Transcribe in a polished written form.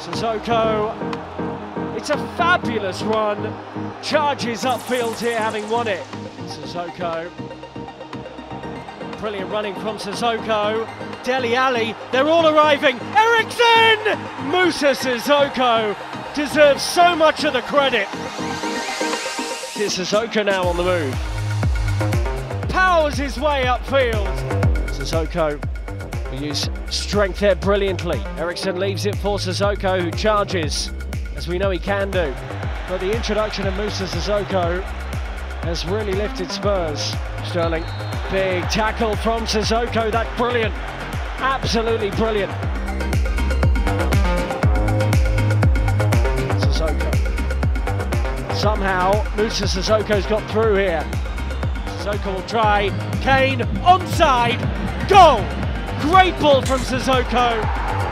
Sissoko, it's a fabulous run, charges upfield here having won it. Sissoko, brilliant running from Sissoko, Dele Alli, they're all arriving, Eriksen! Moussa Sissoko deserves so much of the credit. Here's Sissoko now on the move, powers his way upfield. Sissoko will use strength there brilliantly. Eriksen leaves it for Sissoko, who charges, as we know he can do. But the introduction of Moussa Sissoko has really lifted Spurs. Sterling, big tackle from Sissoko, that's brilliant, absolutely brilliant. Sissoko. Somehow Moussa Sissoko's got through here. Sissoko will try, Kane, onside, goal! Great ball from Sissoko.